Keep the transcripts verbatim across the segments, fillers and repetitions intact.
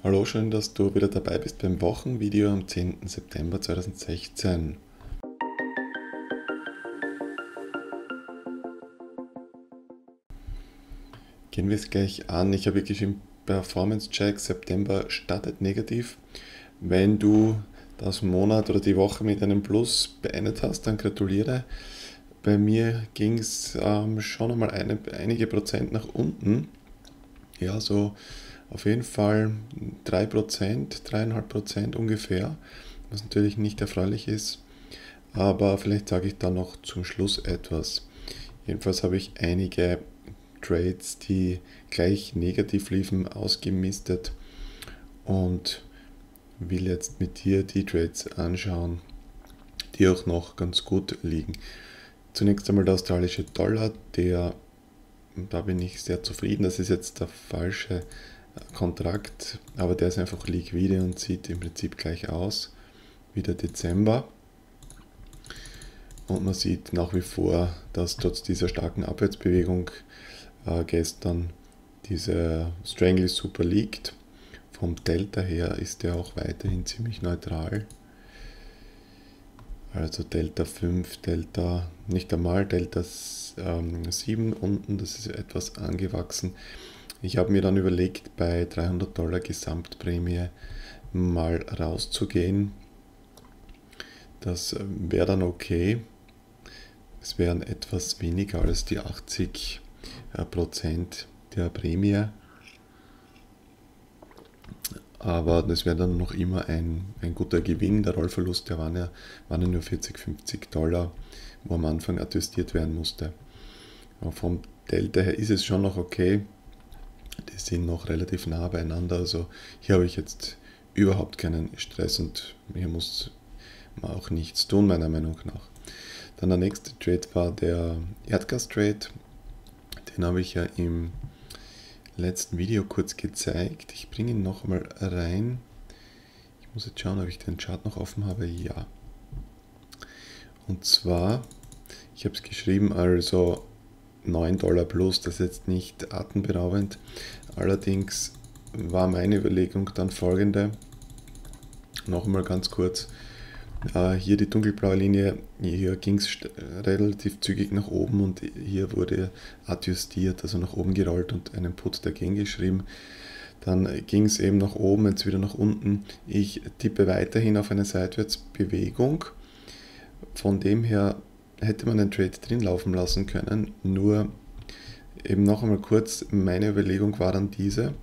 Hallo, schön, dass du wieder dabei bist beim Wochenvideo am zehnten September zweitausendsechzehn. Gehen wir es gleich an. Ich habe geschrieben, Performance Check September startet negativ. Wenn du das Monat oder die Woche mit einem Plus beendet hast, dann gratuliere. Bei mir ging es ähm, schon einmal eine, einige Prozent nach unten. Ja, so auf jeden Fall drei Prozent, drei Komma fünf Prozent ungefähr, was natürlich nicht erfreulich ist. Aber vielleicht sage ich dann noch zum Schluss etwas. Jedenfalls habe ich einige Trades, die gleich negativ liefen, ausgemistet und will jetzt mit dir die Trades anschauen, die auch noch ganz gut liegen. Zunächst einmal der australische Dollar, der, da bin ich sehr zufrieden, das ist jetzt der falsche Kontrakt, aber der ist einfach liquide und sieht im Prinzip gleich aus wie der Dezember. Und man sieht nach wie vor, dass trotz dieser starken Abwärtsbewegung äh, gestern diese Strangle super liegt. Vom Delta her ist der auch weiterhin ziemlich neutral. Also Delta fünf, Delta, nicht einmal Delta ähm, sieben unten, das ist etwas angewachsen. Ich habe mir dann überlegt, bei dreihundert Dollar Gesamtprämie mal rauszugehen. Das wäre dann okay. Es wären etwas weniger als die achtzig Prozent der Prämie. Aber das wäre dann noch immer ein, ein guter Gewinn. Der Rollverlust, der waren ja, waren ja nur vierzig, fünfzig Dollar, wo am Anfang attestiert werden musste. Aber vom Delta her ist es schon noch okay. Die sind noch relativ nah beieinander. Also hier habe ich jetzt überhaupt keinen Stress und hier muss man auch nichts tun, meiner Meinung nach. Dann der nächste Trade war der Erdgas-Trade. Den habe ich ja im letzten Video kurz gezeigt. Ich bringe ihn noch mal rein. Ich muss jetzt schauen, ob ich den Chart noch offen habe. Ja. Und zwar, ich habe es geschrieben, also neun Dollar plus, das ist jetzt nicht atemberaubend. Allerdings war meine Überlegung dann folgende. Noch mal ganz kurz. Uh, hier die dunkelblaue Linie, hier ging es relativ zügig nach oben und hier wurde adjustiert, also nach oben gerollt und einen Put dagegen geschrieben. Dann ging es eben nach oben, jetzt wieder nach unten. Ich tippe weiterhin auf eine Seitwärtsbewegung. Von dem her hätte man den Trade drin laufen lassen können, nur eben noch einmal kurz, meine Überlegung war dann diese,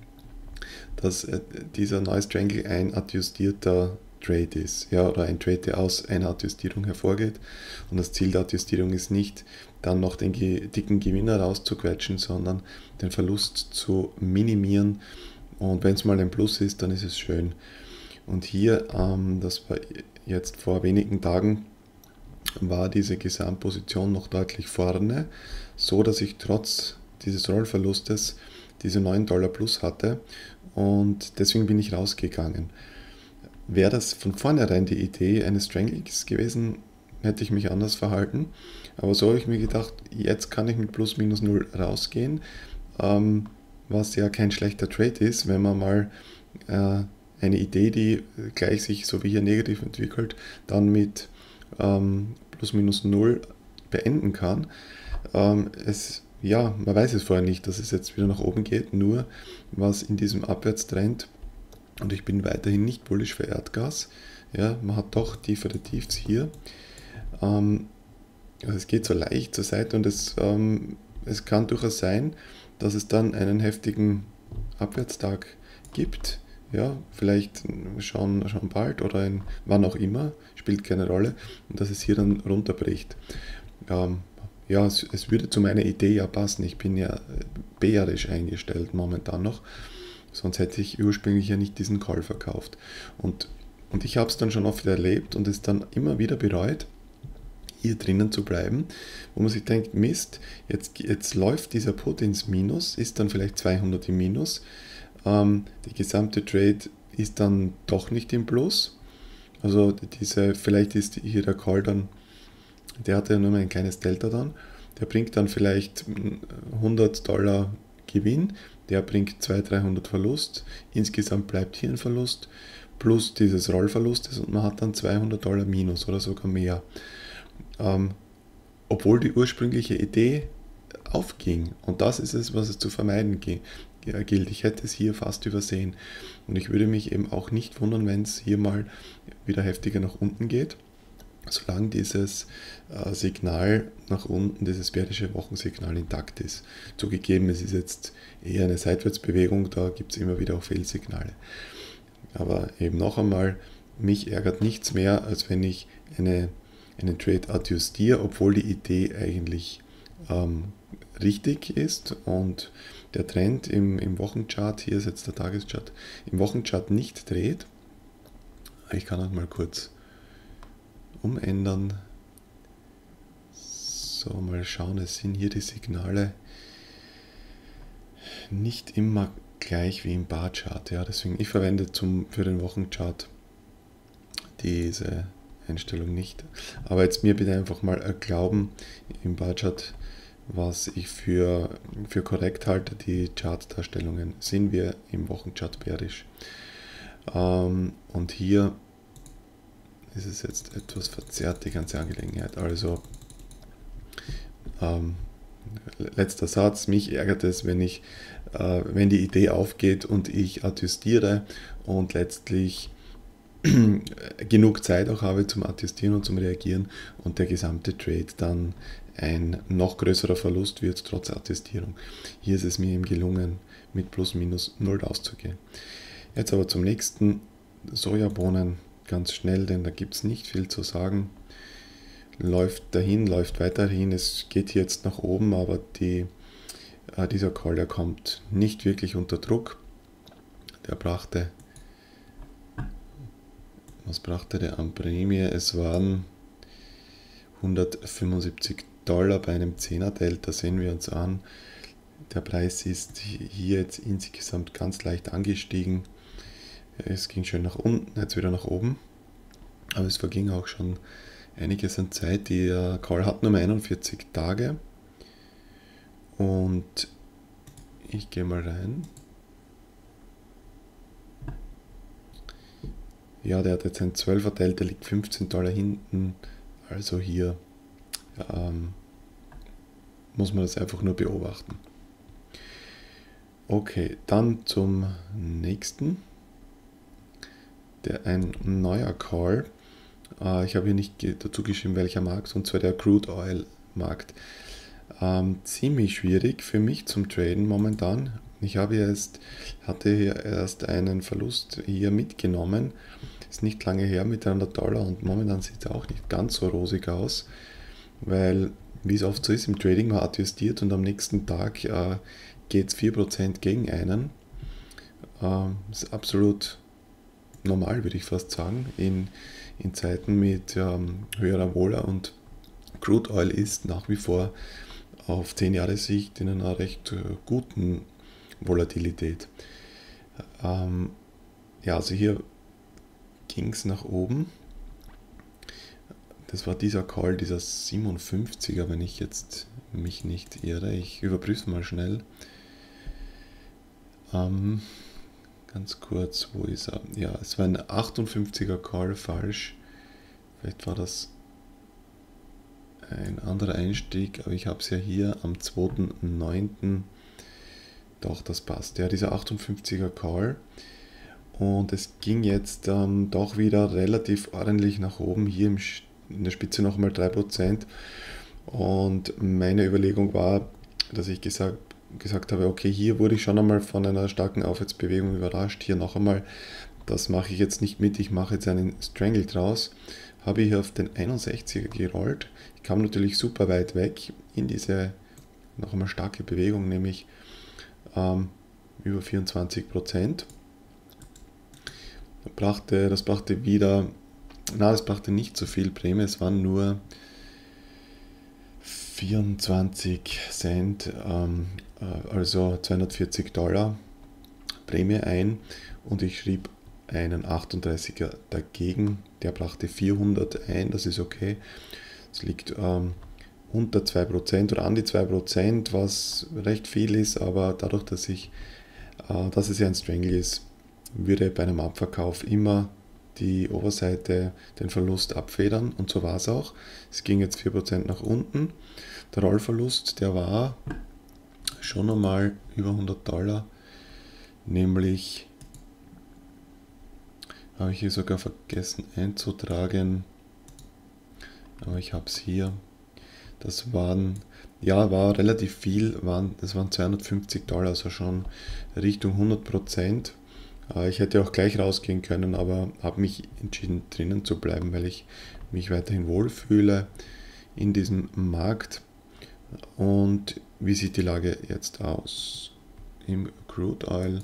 dass äh, dieser neue Strangle ein adjustierter Trade ist, ja, oder ein Trade, der aus einer Adjustierung hervorgeht. Und das Ziel der Adjustierung ist nicht, dann noch den ge dicken Gewinner rauszuquetschen, sondern den Verlust zu minimieren. Und wenn es mal ein Plus ist, dann ist es schön. Und hier, ähm, das war jetzt vor wenigen Tagen, war diese Gesamtposition noch deutlich vorne, so dass ich trotz dieses Rollverlustes diese neun Dollar plus hatte und deswegen bin ich rausgegangen. Wäre das von vornherein die Idee eines Stranglings gewesen, hätte ich mich anders verhalten. Aber so habe ich mir gedacht, jetzt kann ich mit plus minus null rausgehen, ähm, was ja kein schlechter Trade ist, wenn man mal äh, eine Idee, die gleich sich so wie hier negativ entwickelt, dann mit ähm, plus minus null beenden kann. Ähm, es, ja, man weiß es vorher nicht, dass es jetzt wieder nach oben geht, nur was in diesem Abwärtstrend. Und ich bin weiterhin nicht bullish für Erdgas. Ja, man hat doch tiefere Tiefs hier. Ähm, also es geht so leicht zur Seite und es, ähm, es kann durchaus sein, dass es dann einen heftigen Abwärtstag gibt. Ja, vielleicht schon, schon bald oder in, wann auch immer, spielt keine Rolle. Und dass es hier dann runterbricht. Ähm, ja, es, es würde zu meiner Idee ja passen. Ich bin ja bärisch eingestellt momentan noch. Sonst hätte ich ursprünglich ja nicht diesen Call verkauft. Und, und ich habe es dann schon oft erlebt und es dann immer wieder bereut, hier drinnen zu bleiben, wo man sich denkt, Mist, jetzt, jetzt läuft dieser Put ins Minus, ist dann vielleicht zweihundert im Minus. Ähm, die gesamte Trade ist dann doch nicht im Plus. Also diese, vielleicht ist hier der Call dann, der hatte ja nur mal ein kleines Delta dann, der bringt dann vielleicht hundert Dollar Gewinn. der bringt zweihundert, dreihundert Verlust, insgesamt bleibt hier ein Verlust, plus dieses Rollverlustes und man hat dann zweihundert Dollar Minus oder sogar mehr. Ähm, obwohl die ursprüngliche Idee aufging. Und das ist es, was es zu vermeiden gilt. Ich hätte es hier fast übersehen. Und ich würde mich eben auch nicht wundern, wenn es hier mal wieder heftiger nach unten geht, solange dieses äh, Signal nach unten, dieses bärische Wochensignal intakt ist. Zugegeben, es ist jetzt eher eine Seitwärtsbewegung, da gibt es immer wieder auch Fehlsignale. Aber eben noch einmal, mich ärgert nichts mehr, als wenn ich eine, einen Trade adjustiere, obwohl die Idee eigentlich ähm, richtig ist und der Trend im, im Wochenchart, hier ist jetzt der Tageschart, im Wochenchart nicht dreht. Ich kann auch mal kurz umändern. So, mal schauen, es sind hier die Signale nicht immer gleich wie im Barchart. Ja, deswegen, ich verwende zum, für den Wochenchart diese Einstellung nicht. Aber jetzt mir bitte einfach mal glauben, im Barchart, was ich für, für korrekt halte, die Chartdarstellungen, sind wir im Wochenchart bärisch. Ähm, und hier ist es jetzt etwas verzerrt, die ganze Angelegenheit. Also, ähm, letzter Satz, mich ärgert es, wenn ich, äh, wenn die Idee aufgeht und ich adjustiere und letztlich genug Zeit auch habe zum Adjustieren und zum Reagieren und der gesamte Trade dann ein noch größerer Verlust wird, trotz Adjustierung. Hier ist es mir eben gelungen, mit plus minus null auszugehen. Jetzt aber zum nächsten, Sojabohnen, ganz schnell, denn da gibt es nicht viel zu sagen. Läuft dahin, läuft weiterhin, es geht jetzt nach oben, aber die, äh, dieser Call, der kommt nicht wirklich unter Druck. Der brachte, was brachte der an Prämie? Es waren hundertfünfundsiebzig Dollar bei einem zehner Delta, sehen wir uns an. Der Preis ist hier jetzt insgesamt ganz leicht angestiegen. Es ging schön nach unten, jetzt wieder nach oben. Aber es verging auch schon einiges an Zeit. Der Call hat nur einundvierzig Tage. Und ich gehe mal rein. Ja, der hat jetzt ein zwölfer Delta, liegt fünfzehn Dollar hinten. Also hier ähm, muss man das einfach nur beobachten. Okay, dann zum nächsten. Der, ein neuer Call. Äh, ich habe hier nicht dazu geschrieben, welcher Markt, und zwar der Crude Oil Markt. Ähm, ziemlich schwierig für mich zum Traden momentan. Ich habe erst, hatte hier erst einen Verlust hier mitgenommen. Ist nicht lange her mit dreihundert Dollar und momentan sieht es auch nicht ganz so rosig aus, weil, wie es oft so ist im Trading, man adjustiert und am nächsten Tag äh, geht es vier Prozent gegen einen. Ähm, ist absolut normal, würde ich fast sagen, in, in Zeiten mit ähm, höherer Wohler, und Crude Oil ist nach wie vor auf zehn Jahre Sicht in einer recht äh, guten Volatilität. Ähm, ja, also hier ging es nach oben. Das war dieser Call, dieser siebenundfünfziger, wenn ich jetzt mich nicht irre. Ich überprüfe mal schnell. Ähm, ganz kurz, wo ist er? Ja, es war ein achtundfünfziger Call, falsch. Vielleicht war das ein anderer Einstieg, aber ich habe es ja hier am zweiten neunten Doch, das passt. Ja, dieser achtundfünfziger Call. Und es ging jetzt ähm, doch wieder relativ ordentlich nach oben, hier im, in der Spitze nochmal drei Prozent. Und meine Überlegung war, dass ich gesagt, gesagt habe, okay, hier wurde ich schon einmal von einer starken Aufwärtsbewegung überrascht, hier noch einmal, das mache ich jetzt nicht mit, ich mache jetzt einen Strangle draus. Habe hier auf den einundsechziger gerollt. Ich kam natürlich super weit weg in diese noch einmal starke Bewegung, nämlich ähm, über vierundzwanzig Prozent. Das brachte, das brachte wieder, na, das brachte nicht so viel Prämie, es waren nur vierundzwanzig Cent, ähm, also zweihundertvierzig Dollar Prämie ein, und ich schrieb einen achtunddreißiger dagegen, der brachte vierhundert ein, das ist okay. Es liegt ähm, unter zwei Prozent oder an die zwei Prozent, was recht viel ist, aber dadurch, dass ich Äh, dass es ja ein Strangle ist, würde bei einem Abverkauf immer die Oberseite den Verlust abfedern und so war es auch. Es ging jetzt vier Prozent nach unten. Der Rollverlust, der war schon einmal über hundert Dollar, nämlich habe ich hier sogar vergessen einzutragen, aber ich habe es hier. Das waren, ja, war relativ viel, waren, das waren zweihundertfünfzig Dollar, also schon Richtung hundert Prozent. Ich hätte auch gleich rausgehen können, aber habe mich entschieden drinnen zu bleiben, weil ich mich weiterhin wohlfühle in diesem Markt. Und wie sieht die Lage jetzt aus? Im Crude Oil,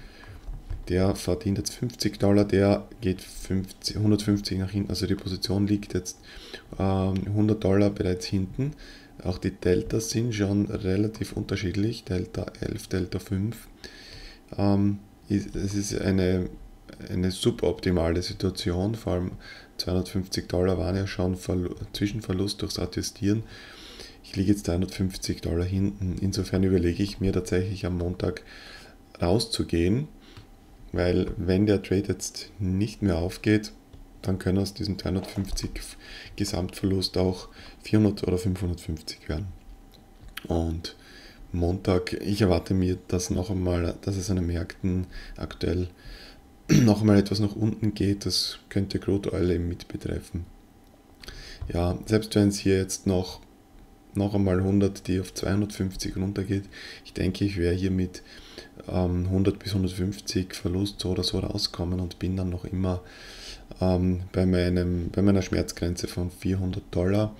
der verdient jetzt fünfzig Dollar, der geht fünfzig, hundertfünfzig nach hinten, also die Position liegt jetzt ähm, hundert Dollar bereits hinten. Auch die Deltas sind schon relativ unterschiedlich, Delta elf, Delta fünf. Ähm, es ist eine, eine suboptimale Situation, vor allem zweihundertfünfzig Dollar waren ja schon Verlu- Zwischenverlust durchs Attestieren. Ich liege jetzt dreihundertfünfzig Dollar hinten. Insofern überlege ich mir tatsächlich am Montag rauszugehen, weil wenn der Trade jetzt nicht mehr aufgeht, dann können aus diesem dreihundertfünfzig Gesamtverlust auch vierhundert oder fünfhundertfünfzig werden. Und Montag, ich erwarte mir, dass noch einmal, dass es an den Märkten aktuell noch einmal etwas nach unten geht. Das könnte Crude Oil eben mit betreffen. Ja, selbst wenn es hier jetzt noch noch einmal hundert, die auf zweihundertfünfzig runtergeht. Ich denke, ich werde hier mit ähm, hundert bis hundertfünfzig Verlust so oder so rauskommen und bin dann noch immer ähm, bei, meinem, bei meiner Schmerzgrenze von vierhundert Dollar.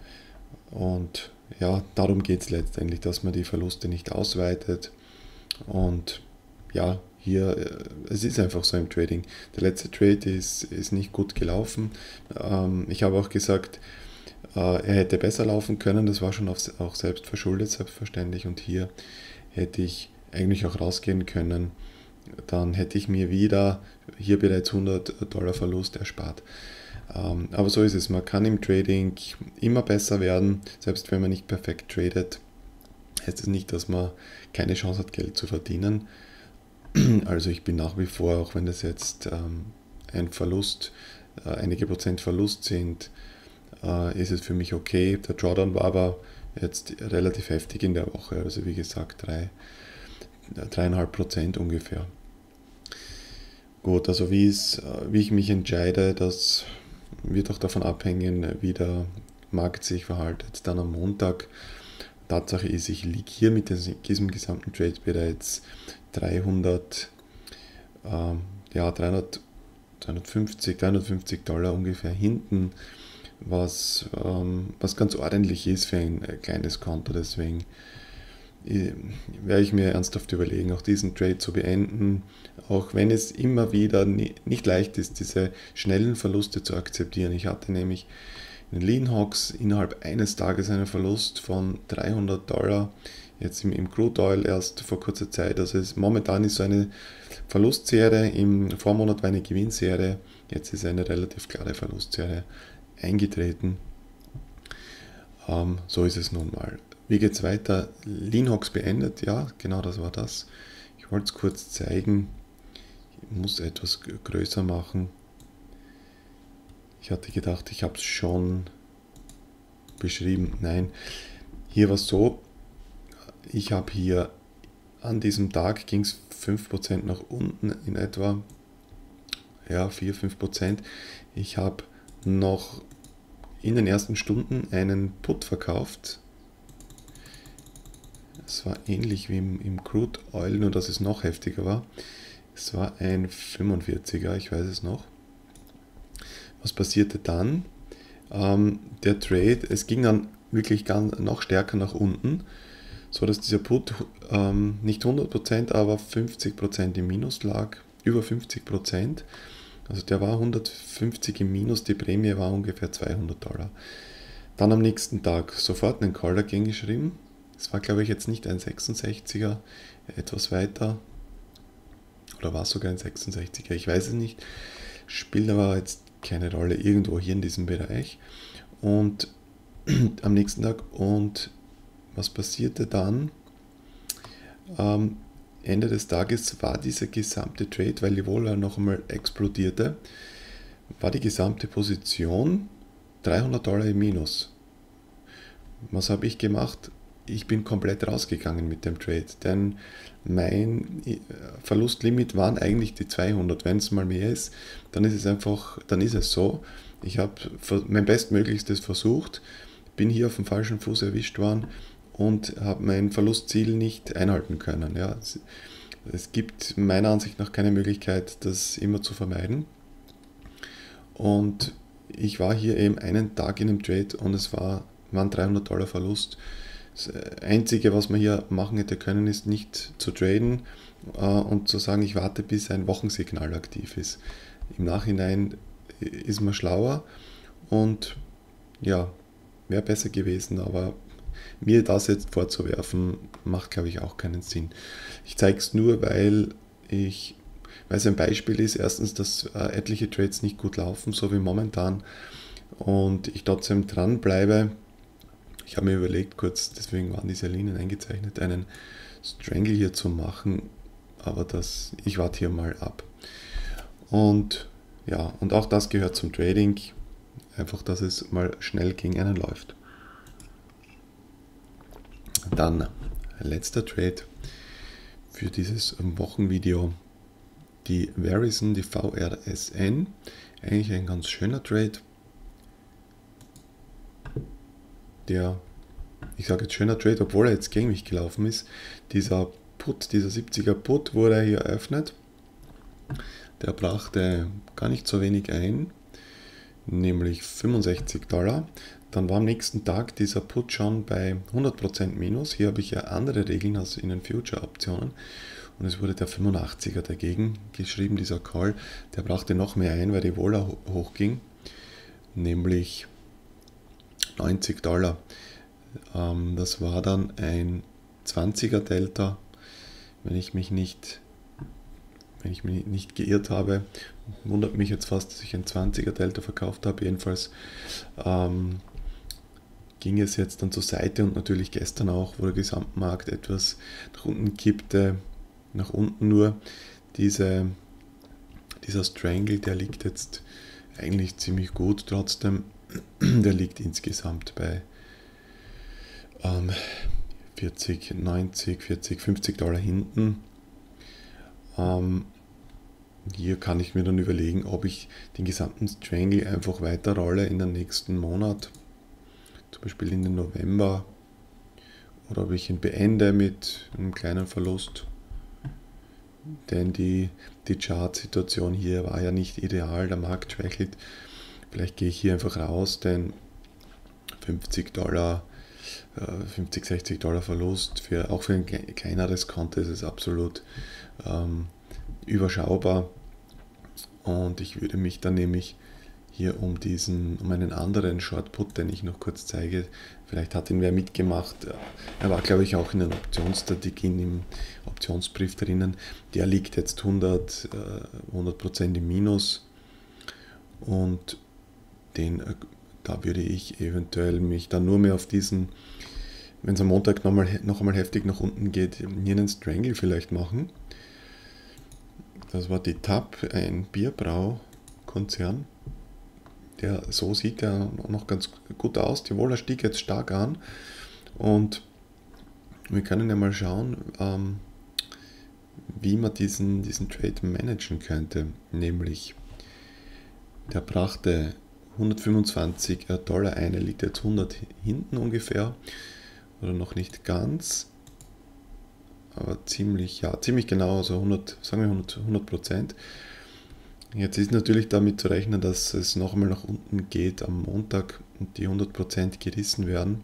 Und ja, darum geht es letztendlich, dass man die Verluste nicht ausweitet. Und ja, hier, es ist einfach so im Trading. Der letzte Trade ist, ist nicht gut gelaufen. Ähm, ich habe auch gesagt, er hätte besser laufen können, das war schon auch selbst verschuldet, selbstverständlich. Und hier hätte ich eigentlich auch rausgehen können. Dann hätte ich mir wieder hier bereits hundert Dollar Verlust erspart. Aber so ist es, man kann im Trading immer besser werden, selbst wenn man nicht perfekt tradet. Heißt es nicht, dass man keine Chance hat, Geld zu verdienen. Also ich bin nach wie vor, auch wenn das jetzt ein Verlust, einige Prozent Verlust sind, ist es für mich okay. Der Drawdown war aber jetzt relativ heftig in der Woche, also wie gesagt drei, dreieinhalb Prozent ungefähr. Gut, also wie, es, wie ich mich entscheide, das wird auch davon abhängen, wie der Markt sich verhaltet. Dann am Montag, Tatsache ist, ich liege hier mit diesem gesamten Trade bereits dreihundert, ähm, ja, dreihundert, dreihundertfünfzig, dreihundertfünfzig Dollar ungefähr hinten, was, ähm, was ganz ordentlich ist für ein äh, kleines Konto. Deswegen äh, werde ich mir ernsthaft überlegen, auch diesen Trade zu beenden, auch wenn es immer wieder nie, nicht leicht ist, diese schnellen Verluste zu akzeptieren. Ich hatte nämlich in den Lean Hogs innerhalb eines Tages einen Verlust von dreihundert Dollar, jetzt im, im Crude Oil erst vor kurzer Zeit. Also es, momentan ist so eine Verlustserie, im Vormonat war eine Gewinnserie, jetzt ist eine relativ klare Verlustserie eingetreten. Ähm, so ist es nun mal. Wie geht es weiter? Lean Hogs beendet, ja, genau das war das. Ich wollte es kurz zeigen. Ich muss etwas größer machen. Ich hatte gedacht, ich habe es schon beschrieben. Nein, hier war es so, ich habe hier an diesem Tag ging es fünf Prozent nach unten in etwa. Ja, vier bis fünf Prozent. Ich habe noch in den ersten Stunden einen Put verkauft. Es war ähnlich wie im, im Crude Oil, nur dass es noch heftiger war. Es war ein fünfundvierziger, ich weiß es noch. Was passierte dann? Ähm, der Trade, es ging dann wirklich ganz, noch stärker nach unten, so dass dieser Put ähm, nicht hundert Prozent, aber fünfzig Prozent im Minus lag, über fünfzig Prozent. Also der war hundertfünfzig im Minus, die Prämie war ungefähr zweihundert Dollar. Dann am nächsten Tag sofort einen Call dagegen geschrieben. Es war, glaube ich, jetzt nicht ein sechsundsechziger, etwas weiter. Oder war es sogar ein sechsundsechziger, ich weiß es nicht. Spielt aber jetzt keine Rolle, irgendwo hier in diesem Bereich. Und am nächsten Tag, und was passierte dann? Ähm, Ende des Tages war dieser gesamte Trade, weil die Vola noch einmal explodierte, war die gesamte Position dreihundert Dollar im Minus. Was habe ich gemacht? Ich bin komplett rausgegangen mit dem Trade, denn mein Verlustlimit waren eigentlich die zweihundert. Wenn es mal mehr ist, dann ist es einfach, dann ist es so. Ich habe mein Bestmöglichstes versucht, bin hier auf dem falschen Fuß erwischt worden und habe mein Verlustziel nicht einhalten können. Ja, es, es gibt meiner Ansicht nach keine Möglichkeit, das immer zu vermeiden. Und ich war hier eben einen Tag in dem Trade und es war, waren dreihundert Dollar Verlust. Das Einzige, was man hier machen hätte können, ist nicht zu traden äh, und zu sagen, ich warte, bis ein Wochensignal aktiv ist. Im Nachhinein ist man schlauer und ja, wäre besser gewesen, aber mir das jetzt vorzuwerfen, macht, glaube ich, auch keinen Sinn. Ich zeige es nur, weil ich, weil es ein Beispiel ist, erstens, dass äh, etliche Trades nicht gut laufen, so wie momentan, und ich trotzdem dranbleibe. Ich habe mir überlegt, kurz, deswegen waren diese Linien eingezeichnet, einen Strangle hier zu machen, aber das, ich warte hier mal ab. Und ja, und auch das gehört zum Trading, einfach, dass es mal schnell gegen einen läuft. Dann letzter Trade für dieses Wochenvideo, die Verizon, die V R S N, eigentlich ein ganz schöner Trade. Der, ich sage jetzt schöner Trade, obwohl er jetzt gegen mich gelaufen ist. Dieser Put, dieser siebziger Put wurde hier eröffnet. Der brachte gar nicht so wenig ein, nämlich fünfundsechzig Dollar. Dann war am nächsten Tag dieser Put schon bei hundert Prozent Minus. Hier habe ich ja andere Regeln als in den Future-Optionen. Und es wurde der fünfundachtziger dagegen geschrieben, dieser Call. Der brachte noch mehr ein, weil die Vola hochging, nämlich neunzig Dollar. Ähm, das war dann ein zwanziger Delta, wenn ich mich nicht, wenn ich mich nicht geirrt habe. Wundert mich jetzt fast, dass ich ein zwanziger Delta verkauft habe. Jedenfalls ähm, ging es jetzt dann zur Seite und natürlich gestern auch, wo der Gesamtmarkt etwas nach unten kippte, nach unten nur. Diese, dieser Strangle, der liegt jetzt eigentlich ziemlich gut trotzdem. Der liegt insgesamt bei ähm, vierzig, neunzig, vierzig, fünfzig Dollar hinten. Ähm, hier kann ich mir dann überlegen, ob ich den gesamten Strangle einfach weiterrolle in den nächsten Monat, zum Beispiel in den November, oder ob ich ihn beende mit einem kleinen Verlust. Denn die, die Chart-Situation hier war ja nicht ideal, der Markt schwächelt. Vielleicht gehe ich hier einfach raus, denn fünfzig Dollar, fünfzig, sechzig Dollar Verlust, für, auch für ein kleineres Konto ist es absolut ähm, überschaubar. Und ich würde mich dann nämlich hier um diesen, um einen anderen Short Put, den ich noch kurz zeige, vielleicht hat ihn wer mitgemacht, er war, glaube ich, auch in den Optionsstrategien im Optionsbrief drinnen, der liegt jetzt hundert Prozent im Minus und den, da würde ich eventuell mich dann nur mehr auf diesen, wenn es am Montag noch, mal, noch einmal heftig nach unten geht, hier einen Strangle vielleicht machen. Das war die T A P, ein Bierbraukonzern. Der, so sieht er noch ganz gut aus. Die Vola stieg jetzt stark an und wir können ja mal schauen, ähm, wie man diesen, diesen Trade managen könnte. Nämlich, der brachte hundertfünfundzwanzig Dollar ein, er liegt jetzt hundert hinten ungefähr, oder noch nicht ganz, aber ziemlich, ja, ziemlich genau, also hundert, sagen wir hundert Prozent. Jetzt ist natürlich damit zu rechnen, dass es noch einmal nach unten geht am Montag und die hundert Prozent gerissen werden.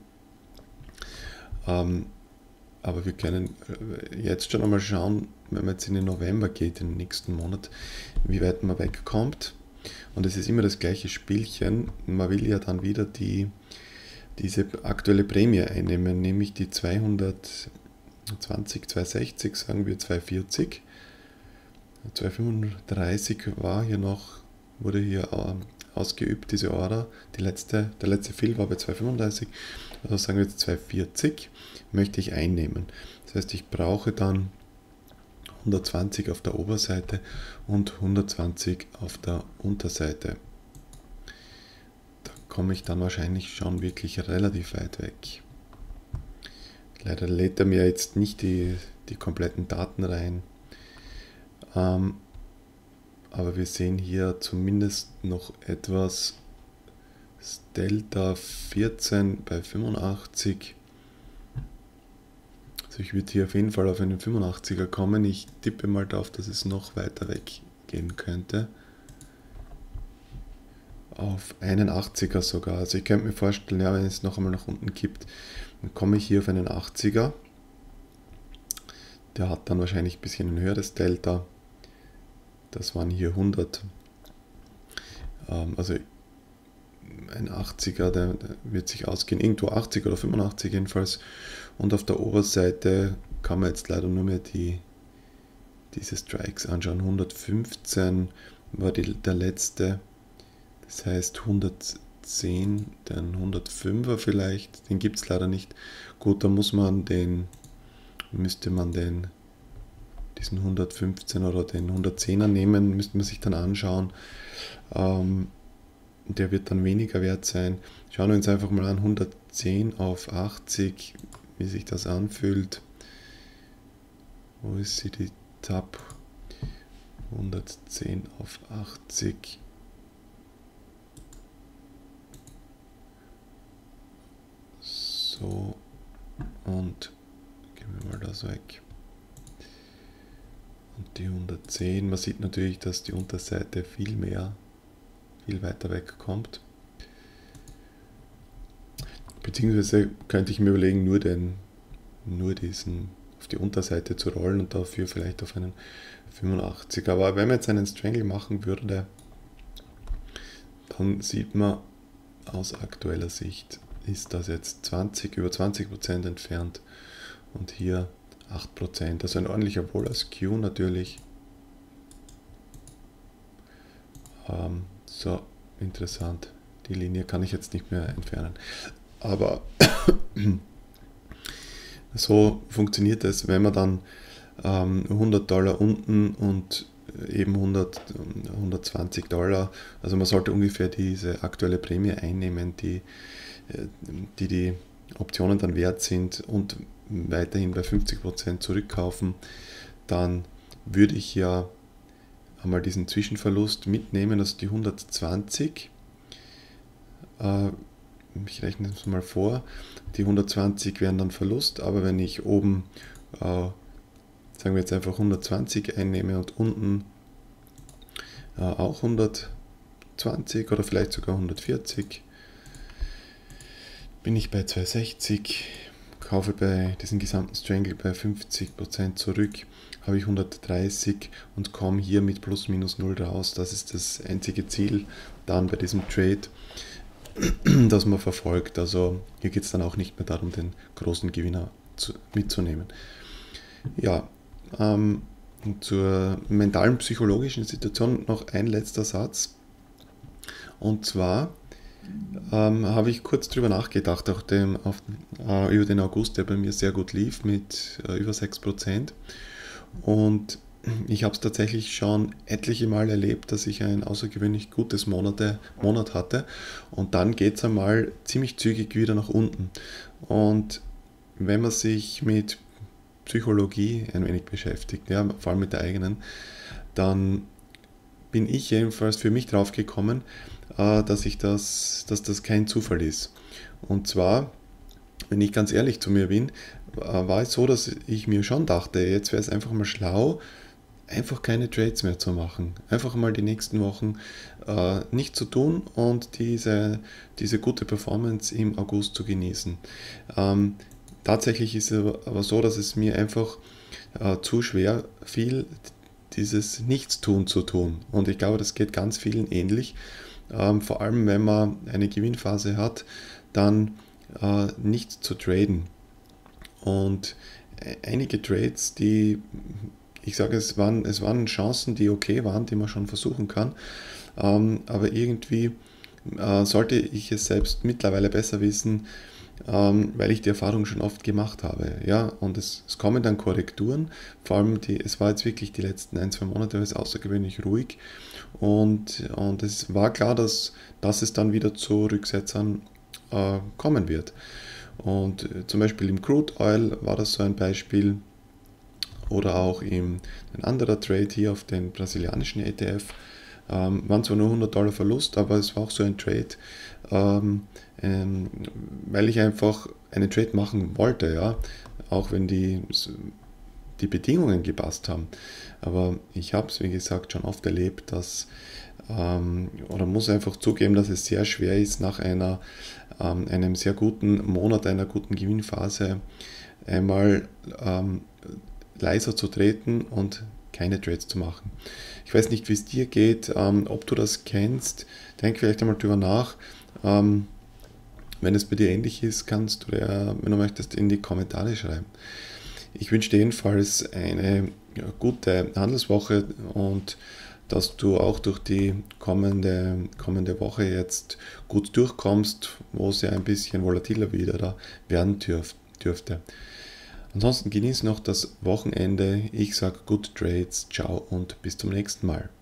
Ähm, aber wir können jetzt schon einmal schauen, wenn man jetzt in den November geht, in den nächsten Monat, wie weit man wegkommt. Und es ist immer das gleiche Spielchen. Man will ja dann wieder die, diese aktuelle Prämie einnehmen, nämlich die zweihundertzwanzig, zweihundertsechzig, sagen wir zweihundertvierzig. zweihundertfünfunddreißig war hier noch, wurde hier ausgeübt, diese Order. Die letzte, der letzte Fill war bei zweihundertfünfunddreißig, also sagen wir jetzt zweihundertvierzig, möchte ich einnehmen. Das heißt, ich brauche dann hundertzwanzig auf der Oberseite und hundertzwanzig auf der Unterseite. Da komme ich dann wahrscheinlich schon wirklich relativ weit weg. Leider lädt er mir jetzt nicht die, die kompletten Daten rein. Ähm, aber wir sehen hier zumindest noch etwas. Delta vierzehn bei fünfundachtzig. Also ich würde hier auf jeden Fall auf einen fünfundachtziger kommen. Ich tippe mal darauf, dass es noch weiter weg gehen könnte. Auf einen achtziger sogar. Also ich könnte mir vorstellen, ja, wenn es noch einmal nach unten kippt, dann komme ich hier auf einen achtziger. Der hat dann wahrscheinlich ein bisschen ein höheres Delta. Das waren hier hundert. Ähm, also ein achtziger, der, der wird sich ausgehen. Irgendwo achtzig oder fünfundachtzig jedenfalls. Und auf der Oberseite kann man jetzt leider nur mehr die, diese Strikes anschauen. hundertfünfzehn war die, der letzte. Das heißt hundertzehn, den hundertfünfer vielleicht, den gibt es leider nicht. Gut, da muss man den, müsste man den, diesen hundertfünfzehn oder den hundertzehner nehmen, müsste man sich dann anschauen. Ähm, der wird dann weniger wert sein. Schauen wir uns einfach mal an, hundertzehn auf achtzig, wie sich das anfühlt. Wo ist sie, die Tab? hundertzehn auf achtzig. So, und gehen wir mal das weg. Und die hundertzehn, man sieht natürlich, dass die Unterseite viel mehr, viel weiter weg kommt. Beziehungsweise könnte ich mir überlegen, nur, den, nur diesen auf die Unterseite zu rollen und dafür vielleicht auf einen fünfundachtzig. Aber wenn man jetzt einen Strangle machen würde, dann sieht man aus aktueller Sicht, ist das jetzt zwanzig, über zwanzig Prozent entfernt und hier acht Prozent. Also ein ordentlicher Roller Skew natürlich. Ähm, so, interessant. Die Linie kann ich jetzt nicht mehr entfernen. Aber so funktioniert es, wenn man dann ähm, hundert Dollar unten und eben hundert, hundertzwanzig Dollar, also man sollte ungefähr diese aktuelle Prämie einnehmen, die die die Optionen dann wert sind und weiterhin bei fünfzig Prozent zurückkaufen, dann würde ich ja einmal diesen Zwischenverlust mitnehmen, also die hundertzwanzig. Äh, ich rechne es mal vor, die hundertzwanzig wären dann Verlust, aber wenn ich oben, äh, sagen wir jetzt einfach hundertzwanzig einnehme und unten äh, auch hundertzwanzig oder vielleicht sogar hundertvierzig, bin ich bei zweihundertsechzig, kaufe bei diesem gesamten Strangle bei fünfzig Prozent zurück, habe ich hundertdreißig und komme hier mit plus minus null raus. Das ist das einzige Ziel dann bei diesem Trade, das man verfolgt. Also hier geht es dann auch nicht mehr darum, den großen Gewinner zu, mitzunehmen. Ja, ähm, zur mentalen, psychologischen Situation noch ein letzter Satz. Und zwar Ähm, habe ich kurz drüber nachgedacht, auch dem, auf, äh, über den August, der bei mir sehr gut lief mit äh, über sechs Prozent. Und ich habe es tatsächlich schon etliche Mal erlebt, dass ich ein außergewöhnlich gutes Monate, Monat hatte und dann geht es einmal ziemlich zügig wieder nach unten. Und wenn man sich mit Psychologie ein wenig beschäftigt, ja, vor allem mit der eigenen, dann bin ich jedenfalls für mich drauf gekommen, dass ich das, dass das kein Zufall ist. Und zwar, wenn ich ganz ehrlich zu mir bin, war es so, dass ich mir schon dachte, jetzt wäre es einfach mal schlau, einfach keine Trades mehr zu machen. Einfach mal die nächsten Wochen äh, nicht zu tun und diese, diese gute Performance im August zu genießen. Ähm, tatsächlich ist es aber so, dass es mir einfach äh, zu schwer fiel, dieses Nichtstun zu tun. Und ich glaube, das geht ganz vielen ähnlich. Ähm, vor allem, wenn man eine Gewinnphase hat, dann äh, nicht zu traden. Und einige Trades, die, ich sage, es waren, es waren Chancen, die okay waren, die man schon versuchen kann. Ähm, aber irgendwie äh, sollte ich es selbst mittlerweile besser wissen, ähm, weil ich die Erfahrung schon oft gemacht habe. Ja? Und es, es kommen dann Korrekturen, vor allem die, es war jetzt wirklich die letzten ein, zwei Monate war es außergewöhnlich ruhig und, und es war klar, dass, dass es dann wieder zu Rücksetzern äh, kommen wird. Und äh, zum Beispiel im Crude Oil war das so ein Beispiel oder auch im, ein anderer Trade hier auf den brasilianischen E T F. Ähm, waren zwar nur hundert Dollar Verlust, aber es war auch so ein Trade, ähm, ähm, weil ich einfach einen Trade machen wollte, ja, auch wenn die, die Bedingungen gepasst haben. Aber ich habe es, wie gesagt, schon oft erlebt, dass, ähm, oder muss einfach zugeben, dass es sehr schwer ist, nach einer, ähm, einem sehr guten Monat, einer guten Gewinnphase einmal ähm, leiser zu treten und keine Trades zu machen. Ich weiß nicht, wie es dir geht, ähm, ob du das kennst. Denk vielleicht einmal drüber nach. Ähm, wenn es bei dir ähnlich ist, kannst du dir, wenn du möchtest, in die Kommentare schreiben. Ich wünsche dir jedenfalls eine ja, gute Handelswoche und dass du auch durch die kommende, kommende Woche jetzt gut durchkommst, wo es ja ein bisschen volatiler wieder da werden dürf, dürfte. Ansonsten genieß noch das Wochenende. Ich sage Good Trades, ciao und bis zum nächsten Mal.